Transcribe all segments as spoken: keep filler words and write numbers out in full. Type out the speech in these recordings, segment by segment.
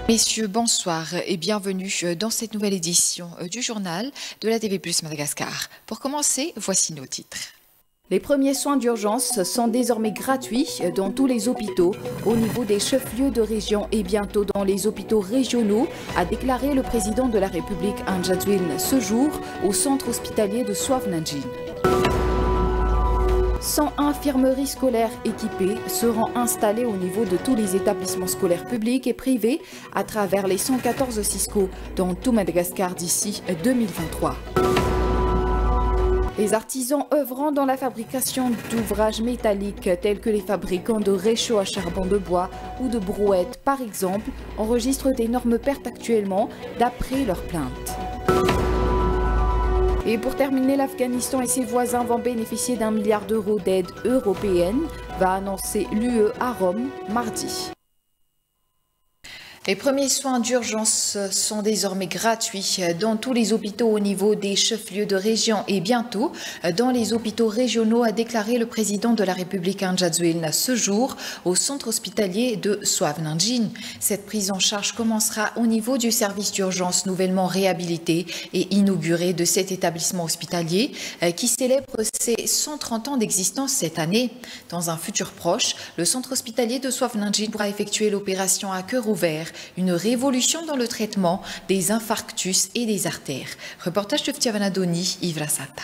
Messieurs, bonsoir et bienvenue dans cette nouvelle édition du journal de la T V plus Madagascar. Pour commencer, voici nos titres. Les premiers soins d'urgence sont désormais gratuits dans tous les hôpitaux, au niveau des chefs-lieux de région et bientôt dans les hôpitaux régionaux, a déclaré le président de la République Anjadwin ce jour au centre hospitalier de Souavenandjin. cent un infirmeries scolaires équipées seront installées au niveau de tous les établissements scolaires publics et privés à travers les cent quatorze Cisco dans tout Madagascar d'ici deux mille vingt-trois. Les artisans œuvrant dans la fabrication d'ouvrages métalliques tels que les fabricants de réchauds à charbon de bois ou de brouettes par exemple enregistrent d'énormes pertes actuellement d'après leurs plaintes. Et pour terminer, l'Afghanistan et ses voisins vont bénéficier d'un milliard d'euros d'aide européenne, va annoncer l'U E à Rome mardi. Les premiers soins d'urgence sont désormais gratuits dans tous les hôpitaux au niveau des chefs-lieux de région et bientôt dans les hôpitaux régionaux, a déclaré le président de la République Anjadwin ce jour au centre hospitalier de Souavenandjin. Cette prise en charge commencera au niveau du service d'urgence nouvellement réhabilité et inauguré de cet établissement hospitalier qui célèbre ses cent trente ans d'existence cette année. Dans un futur proche, le centre hospitalier de Souavenandjin pourra effectuer l'opération à cœur ouvert, une révolution dans le traitement des infarctus et des artères. Reportage de Ftiavanadoni, Yves Rassata.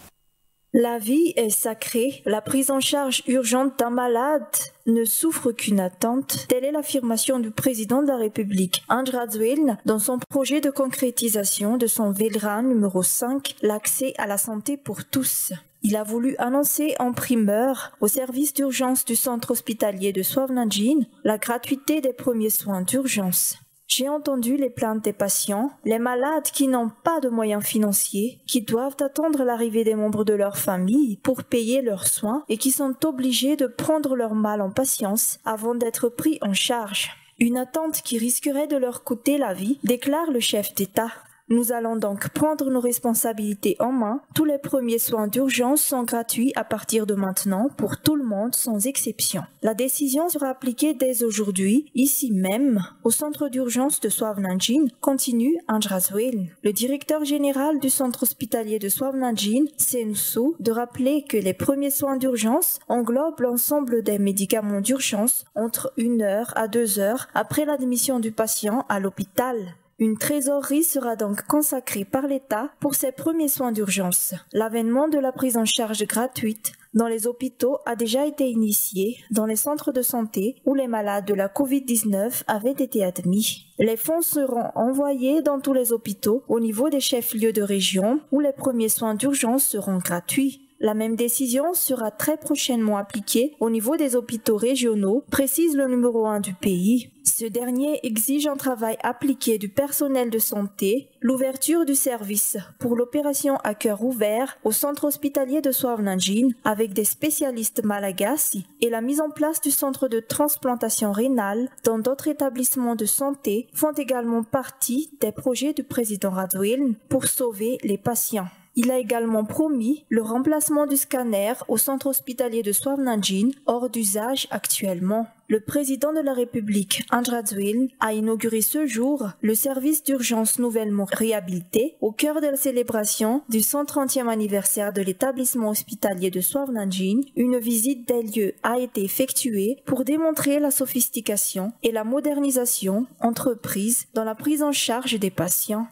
La vie est sacrée, la prise en charge urgente d'un malade ne souffre qu'une attente. Telle est l'affirmation du président de la République, Anjadwin, dans son projet de concrétisation de son Velran numéro cinq, l'accès à la santé pour tous. Il a voulu annoncer en primeur au service d'urgence du centre hospitalier de Souavenandjin la gratuité des premiers soins d'urgence. J'ai entendu les plaintes des patients, les malades qui n'ont pas de moyens financiers, qui doivent attendre l'arrivée des membres de leur famille pour payer leurs soins et qui sont obligés de prendre leur mal en patience avant d'être pris en charge. Une attente qui risquerait de leur coûter la vie, déclare le chef d'État. Nous allons donc prendre nos responsabilités en main. Tous les premiers soins d'urgence sont gratuits à partir de maintenant pour tout le monde sans exception. La décision sera appliquée dès aujourd'hui, ici même, au centre d'urgence de Souavenandjin, continue Anjadwin. Le directeur général du centre hospitalier de Souavenandjin, Sensu, de rappeler que les premiers soins d'urgence englobent l'ensemble des médicaments d'urgence entre une heure à deux heures après l'admission du patient à l'hôpital. Une trésorerie sera donc consacrée par l'État pour ces premiers soins d'urgence. L'avènement de la prise en charge gratuite dans les hôpitaux a déjà été initié dans les centres de santé où les malades de la covid dix-neuf avaient été admis. Les fonds seront envoyés dans tous les hôpitaux au niveau des chefs-lieux de région où les premiers soins d'urgence seront gratuits. La même décision sera très prochainement appliquée au niveau des hôpitaux régionaux, précise le numéro un du pays. Ce dernier exige un travail appliqué du personnel de santé, l'ouverture du service pour l'opération à cœur ouvert au centre hospitalier de Souavenandjin avec des spécialistes malagasy et la mise en place du centre de transplantation rénale dans d'autres établissements de santé font également partie des projets du président Anjadwin pour sauver les patients. Il a également promis le remplacement du scanner au centre hospitalier de Souavenandjin, hors d'usage actuellement. Le président de la République, Anjadwin, a inauguré ce jour le service d'urgence nouvellement réhabilité au cœur de la célébration du cent trentième anniversaire de l'établissement hospitalier de Souavenandjin. Une visite des lieux a été effectuée pour démontrer la sophistication et la modernisation entreprise dans la prise en charge des patients.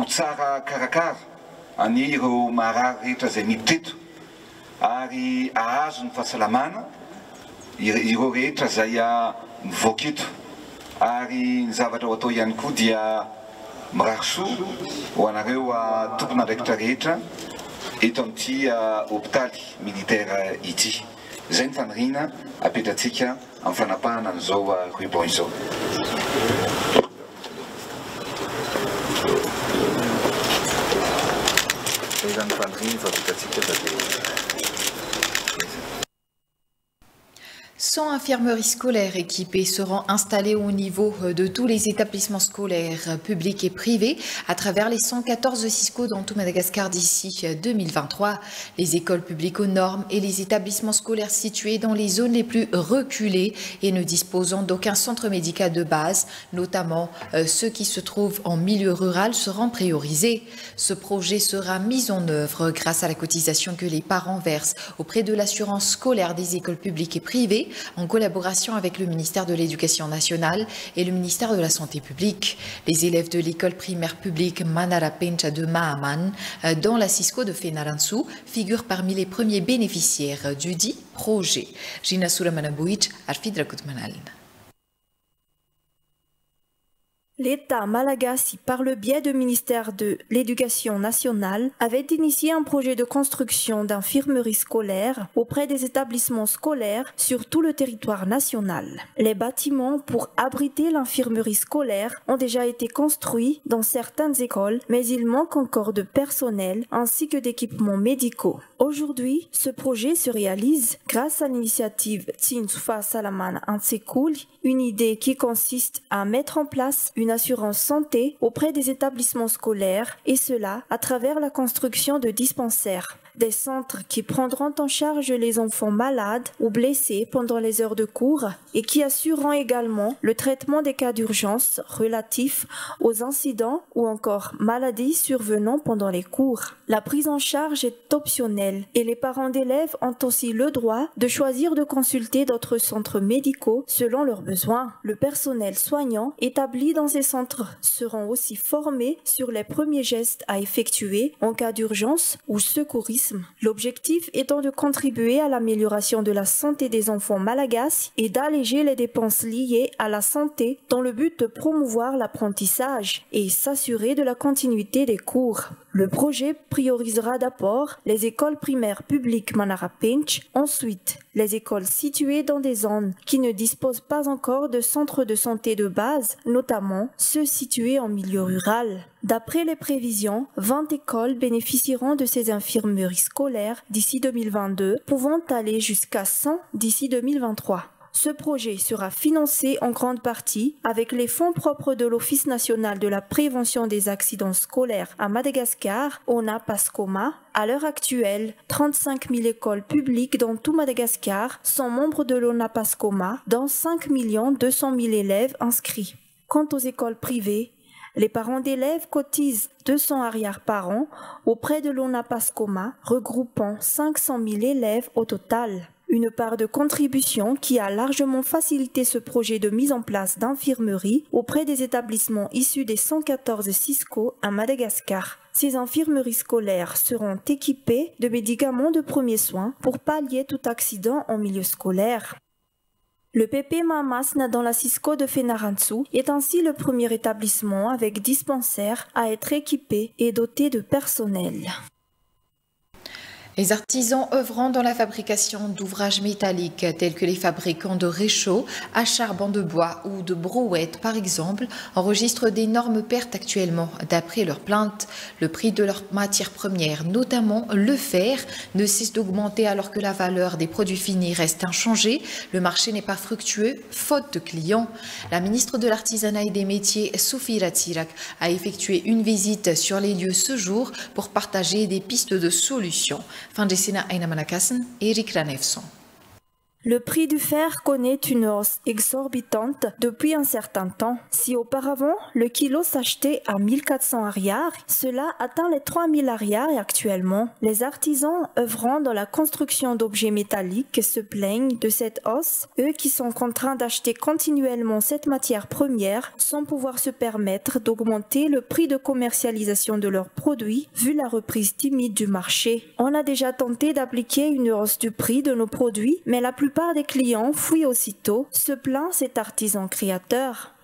Ani ireo marary rehetra izay miditra eto ary ahazo ny fahasalamana ireo rehetra izay mivoaka eto ary ny zavatra ho atao ihany koa dia mirary soa ho anareo tompon'andraikitra rehetra eto amin'ity hôpitaly militaire ity. Izay ny faniriana apetratsika amin'ny fanapahana an'izao ruban izao. cent infirmeries scolaires équipées seront installées au niveau de tous les établissements scolaires publics et privés à travers les cent quatorze SISCO dans tout Madagascar d'ici deux mille vingt-trois. Les écoles publiques aux normes et les établissements scolaires situés dans les zones les plus reculées et ne disposant d'aucun centre médical de base, notamment euh, ceux qui se trouvent en milieu rural, seront priorisés. Ce projet sera mis en œuvre grâce à la cotisation que les parents versent auprès de l'assurance scolaire des écoles publiques et privées en collaboration avec le ministère de l'Éducation nationale et le ministère de la Santé publique. Les élèves de l'école primaire publique Manara Pencha de Mahaman dans la SISCO de Fenaransu figurent parmi les premiers bénéficiaires du dit projet. Gina Suramanabouich, Arfidra Kutmanal. L'État malagasy, par le biais du ministère de l'Éducation nationale, avait initié un projet de construction d'infirmeries scolaires auprès des établissements scolaires sur tout le territoire national. Les bâtiments pour abriter l'infirmerie scolaire ont déjà été construits dans certaines écoles, mais il manque encore de personnel ainsi que d'équipements médicaux. Aujourd'hui, ce projet se réalise grâce à l'initiative Tsinsufa Salaman Ansekul, une idée qui consiste à mettre en place une assurance santé auprès des établissements scolaires et cela à travers la construction de dispensaires. Des centres qui prendront en charge les enfants malades ou blessés pendant les heures de cours et qui assureront également le traitement des cas d'urgence relatifs aux incidents ou encore maladies survenant pendant les cours. La prise en charge est optionnelle et les parents d'élèves ont aussi le droit de choisir de consulter d'autres centres médicaux selon leurs besoins. Le personnel soignant établi dans ces centres seront aussi formés sur les premiers gestes à effectuer en cas d'urgence ou secourisme. L'objectif étant de contribuer à l'amélioration de la santé des enfants malagasy et d'alléger les dépenses liées à la santé dans le but de promouvoir l'apprentissage et s'assurer de la continuité des cours. Le projet priorisera d'abord les écoles primaires publiques Manara Pencha, ensuite les écoles situées dans des zones qui ne disposent pas encore de centres de santé de base, notamment ceux situés en milieu rural. D'après les prévisions, vingt écoles bénéficieront de ces infirmeries scolaires d'ici deux mille vingt-deux, pouvant aller jusqu'à cent d'ici deux mille vingt-trois. Ce projet sera financé en grande partie avec les fonds propres de l'Office national de la prévention des accidents scolaires à Madagascar, ONAPASCOMA. À l'heure actuelle, trente-cinq mille écoles publiques dans tout Madagascar sont membres de l'ONAPASCOMA, dont cinq millions deux cent mille élèves inscrits. Quant aux écoles privées, les parents d'élèves cotisent deux cents arrières par an auprès de l'ONAPASCOMA, regroupant cinq cent mille élèves au total. Une part de contribution qui a largement facilité ce projet de mise en place d'infirmeries auprès des établissements issus des cent quatorze SISCO à Madagascar. Ces infirmeries scolaires seront équipées de médicaments de premiers soins pour pallier tout accident en milieu scolaire. Le P P Mamasna dans la SISCO de Fenaransu est ainsi le premier établissement avec dispensaire à être équipé et doté de personnel. Les artisans œuvrant dans la fabrication d'ouvrages métalliques tels que les fabricants de réchauds à charbon de bois ou de brouettes par exemple enregistrent d'énormes pertes actuellement. D'après leurs plaintes, le prix de leurs matières premières, notamment le fer, ne cesse d'augmenter alors que la valeur des produits finis reste inchangée. Le marché n'est pas fructueux, faute de clients. La ministre de l'Artisanat et des Métiers, Sophie Ratsirak, a effectué une visite sur les lieux ce jour pour partager des pistes de solutions. Fandesina Ainamanakasen, Eric Ranefson. Le prix du fer connaît une hausse exorbitante depuis un certain temps. Si auparavant, le kilo s'achetait à mille quatre cents arrières, cela atteint les trois mille arrières actuellement. Les artisans œuvrant dans la construction d'objets métalliques se plaignent de cette hausse, eux qui sont contraints d'acheter continuellement cette matière première sans pouvoir se permettre d'augmenter le prix de commercialisation de leurs produits vu la reprise timide du marché. On a déjà tenté d'appliquer une hausse du prix de nos produits, mais la plupart des clients fuient aussitôt, se plaint cet artisan créateur.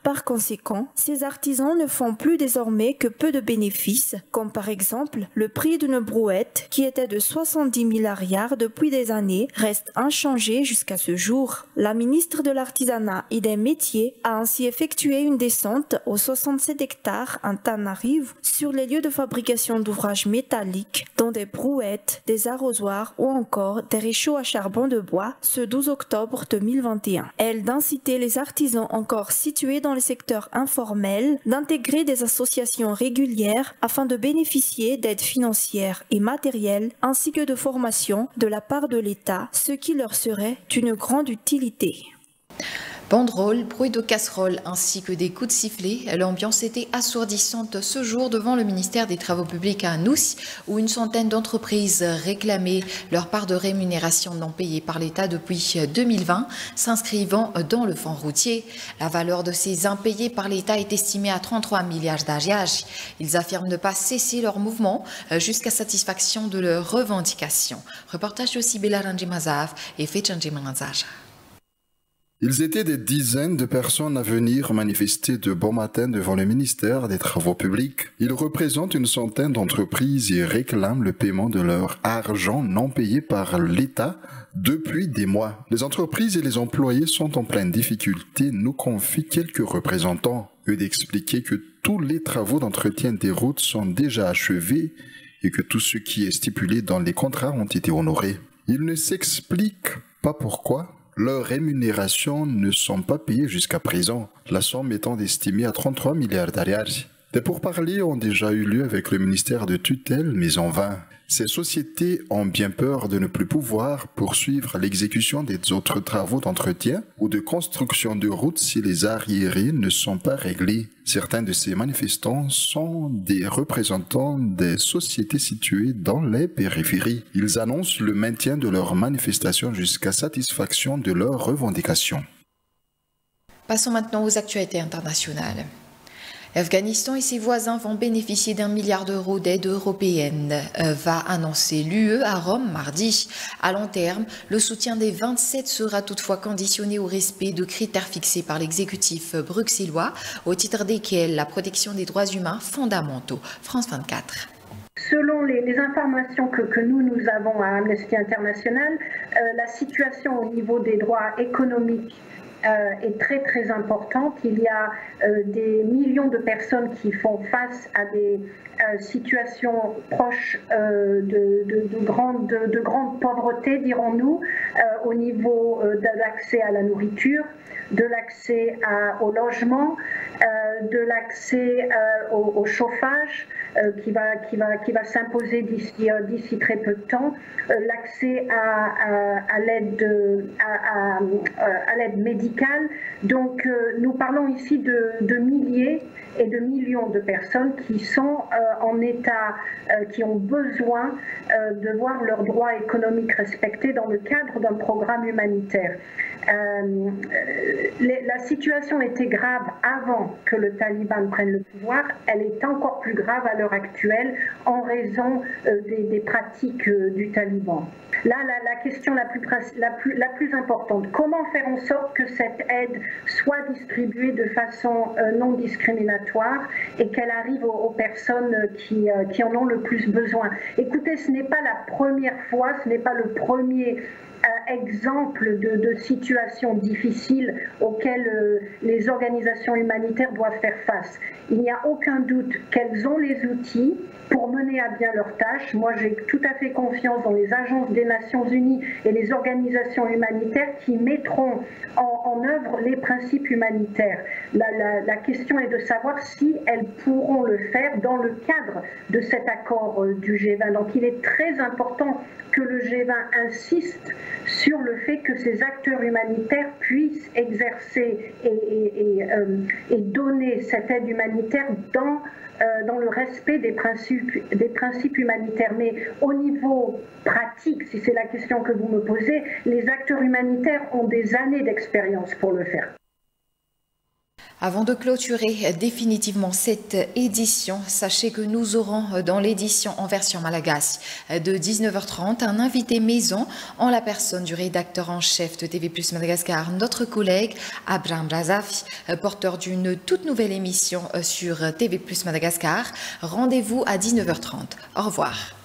Par conséquent, ces artisans ne font plus désormais que peu de bénéfices, comme par exemple le prix d'une brouette qui était de soixante-dix mille arrières depuis des années reste inchangé jusqu'à ce jour. La ministre de l'Artisanat et des Métiers a ainsi effectué une descente aux soixante-sept hectares en Tanarive sur les lieux de fabrication d'ouvrages métalliques, dont des brouettes, des arrosoirs ou encore des réchauds à charbon de bois ce douze octobre deux mille vingt et un. Elle d'inciter les artisans encore situés dans le secteur informel d'intégrer des associations régulières afin de bénéficier d'aides financières et matérielles ainsi que de formation de la part de l'État, ce qui leur serait d'une grande utilité. Banderoles, bruit de casseroles ainsi que des coups de sifflet, l'ambiance était assourdissante ce jour devant le ministère des Travaux publics à Nous, où une centaine d'entreprises réclamaient leur part de rémunération non payée par l'État depuis deux mille vingt, s'inscrivant dans le fonds routier. La valeur de ces impayés par l'État est estimée à trente-trois milliards d'ariages. Ils affirment ne pas cesser leur mouvement jusqu'à satisfaction de leurs revendications. Reportage de Sibela Ranjimazav et Fechanjimanzaja. Ils étaient des dizaines de personnes à venir manifester de bon matin devant le ministère des Travaux publics. Ils représentent une centaine d'entreprises et réclament le paiement de leur argent non payé par l'État depuis des mois. Les entreprises et les employés sont en pleine difficulté, nous confient quelques représentants. Eux d'expliquer que tous les travaux d'entretien des routes sont déjà achevés et que tout ce qui est stipulé dans les contrats ont été honorés. Ils ne s'expliquent pas pourquoi leurs rémunérations ne sont pas payées jusqu'à présent, la somme étant estimée à trente-trois milliards d'ariages. Des pourparlers ont déjà eu lieu avec le ministère de tutelle, mais en vain. Ces sociétés ont bien peur de ne plus pouvoir poursuivre l'exécution des autres travaux d'entretien ou de construction de routes si les arriérés ne sont pas réglés. Certains de ces manifestants sont des représentants des sociétés situées dans les périphéries. Ils annoncent le maintien de leurs manifestations jusqu'à satisfaction de leurs revendications. Passons maintenant aux actualités internationales. L'Afghanistan et ses voisins vont bénéficier d'un milliard d'euros d'aide européenne, euh, va annoncer l'U E à Rome mardi. À long terme, le soutien des vingt-sept sera toutefois conditionné au respect de critères fixés par l'exécutif bruxellois, au titre desquels la protection des droits humains fondamentaux. France vingt-quatre. Selon les, les informations que, que nous, nous avons à Amnesty International, euh, la situation au niveau des droits économiques Euh, est très très importante. Il y a euh, des millions de personnes qui font face à des euh, situations proches euh, de, de, de, grande, de, de grande pauvreté, dirons-nous, euh, au niveau euh, de l'accès à la nourriture, de l'accès au logement, euh, de l'accès euh, au, au chauffage euh, qui va, qui va, qui va s'imposer d'ici, euh, d'ici très peu de temps, euh, l'accès à, à, à l'aide à, à, à l'aide médicale. Donc euh, nous parlons ici de, de milliers et de millions de personnes qui sont euh, en état, euh, qui ont besoin euh, de voir leurs droits économiques respectés dans le cadre d'un programme humanitaire. Euh, les, la situation était grave avant que le Taliban prenne le pouvoir, elle est encore plus grave à l'heure actuelle en raison euh, des, des pratiques euh, du Taliban. Là, la, la question la plus, la, plus, la plus importante, comment faire en sorte que cette aide soit distribuée de façon euh, non discriminatoire et qu'elle arrive aux, aux personnes qui, euh, qui en ont le plus besoin. Écoutez, ce n'est pas la première fois, ce n'est pas le premier euh, exemple de, de situations difficiles auxquelles euh, les organisations humanitaires doivent faire face. Il n'y a aucun doute qu'elles ont les outils pour mener à bien leurs tâches. Moi, j'ai tout à fait confiance dans les agences des Nations Unies et les organisations humanitaires qui mettront en, en œuvre les principes humanitaires. La, la, la question est de savoir si elles pourront le faire dans le cadre de cet accord du G vingt. Donc, il est très important que le G vingt insiste sur le fait que ces acteurs humanitaires puissent exercer et, et, et, euh, et donner cette aide humanitaire dans Euh, dans le respect des principes, des principes humanitaires. Mais au niveau pratique, si c'est la question que vous me posez, les acteurs humanitaires ont des années d'expérience pour le faire. Avant de clôturer définitivement cette édition, sachez que nous aurons dans l'édition en version malagasy de dix-neuf heures trente un invité maison en la personne du rédacteur en chef de T V plus Madagascar, notre collègue Abraham Razafi, porteur d'une toute nouvelle émission sur T V plus Madagascar. Rendez-vous à dix-neuf heures trente. Au revoir.